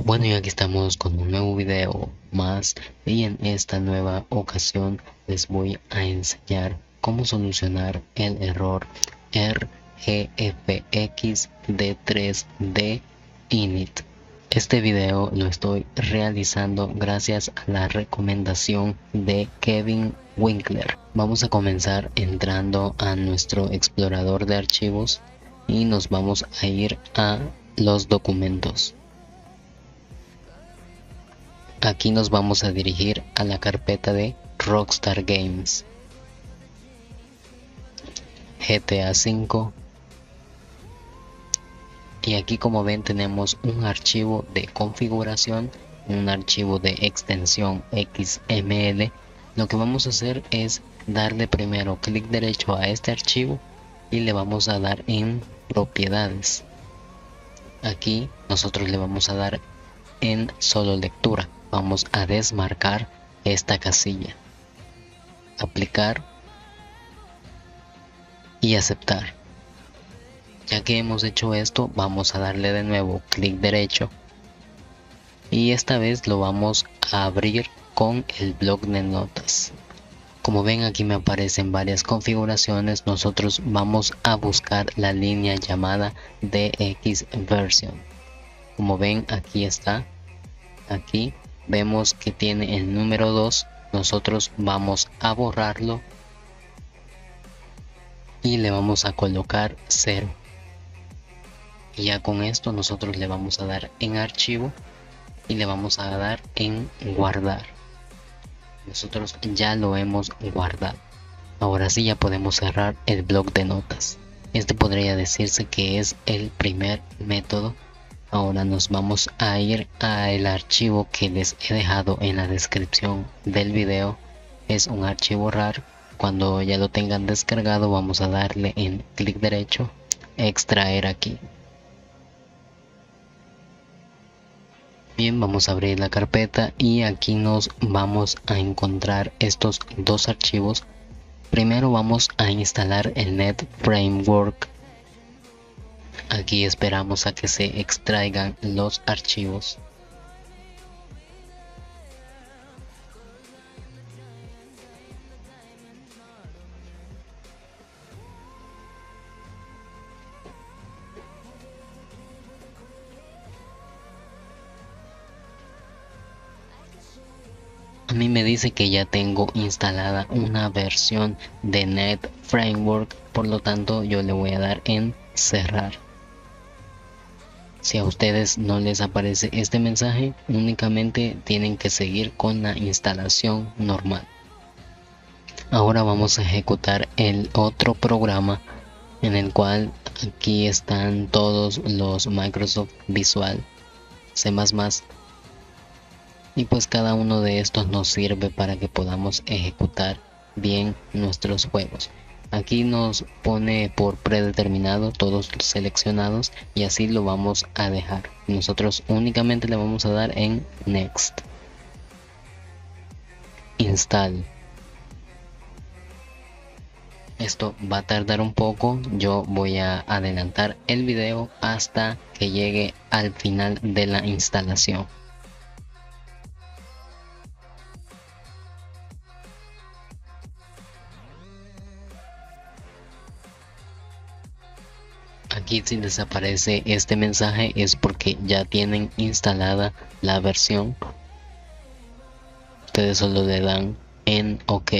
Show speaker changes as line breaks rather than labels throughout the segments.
Bueno, y aquí estamos con un nuevo video más, y en esta nueva ocasión les voy a enseñar cómo solucionar el error RGFX D3D init. Este video lo estoy realizando gracias a la recomendación de Kevin Winkler. Vamos a comenzar entrando a nuestro explorador de archivos y nos vamos a ir a los documentos. Aquí nos vamos a dirigir a la carpeta de Rockstar Games, GTA V, y aquí, como ven, tenemos un archivo de configuración, un archivo de extensión XML. Lo que vamos a hacer es darle primero clic derecho a este archivo y le vamos a dar en propiedades. Aquí nosotros le vamos a dar en solo lectura. Vamos a desmarcar esta casilla, aplicar y aceptar. Ya que hemos hecho esto, vamos a darle de nuevo clic derecho y esta vez lo vamos a abrir con el bloc de notas. Como ven, aquí me aparecen varias configuraciones. Nosotros vamos a buscar la línea llamada DX version. Como ven, aquí está. Aquí vemos que tiene el número 2, nosotros vamos a borrarlo y le vamos a colocar 0. Y ya con esto nosotros le vamos a dar en archivo y le vamos a dar en guardar. Nosotros ya lo hemos guardado. Ahora sí ya podemos cerrar el bloc de notas. Este podría decirse que es el primer método. Ahora nos vamos a ir al archivo que les he dejado en la descripción del video. Es un archivo RAR. Cuando ya lo tengan descargado, vamos a darle en clic derecho, extraer aquí. Bien, vamos a abrir la carpeta y aquí nos vamos a encontrar estos dos archivos. Primero vamos a instalar el Net Framework. Aquí esperamos a que se extraigan los archivos. A mí me dice que ya tengo instalada una versión de Net Framework, por lo tanto yo le voy a dar en cerrar. Si a ustedes no les aparece este mensaje, únicamente tienen que seguir con la instalación normal. Ahora vamos a ejecutar el otro programa, en el cual aquí están todos los Microsoft Visual, C++, y pues cada uno de estos nos sirve para que podamos ejecutar bien nuestros juegos. Aquí nos pone por predeterminado todos seleccionados y así lo vamos a dejar. Nosotros únicamente le vamos a dar en Next. Install. Esto va a tardar un poco. Yo voy a adelantar el video hasta que llegue al final de la instalación. Aquí si les aparece este mensaje es porque ya tienen instalada la versión. Ustedes solo le dan en OK.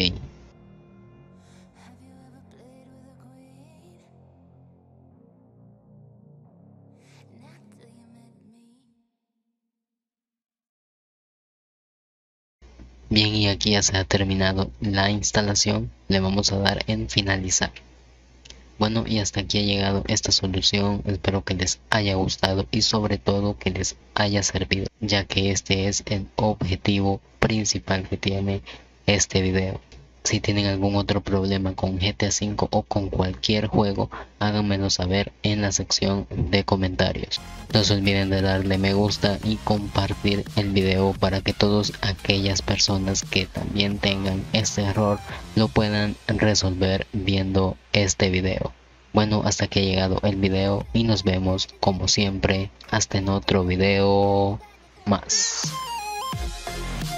Bien, y aquí ya se ha terminado la instalación. Le vamos a dar en finalizar. Bueno, y hasta aquí ha llegado esta solución. Espero que les haya gustado y sobre todo que les haya servido, ya que este es el objetivo principal que tiene este video. Si tienen algún otro problema con GTA V o con cualquier juego, háganmelo saber en la sección de comentarios. No se olviden de darle me gusta y compartir el video para que todas aquellas personas que también tengan este error lo puedan resolver viendo este video. Bueno, hasta que ha llegado el video y nos vemos como siempre hasta en otro video. más.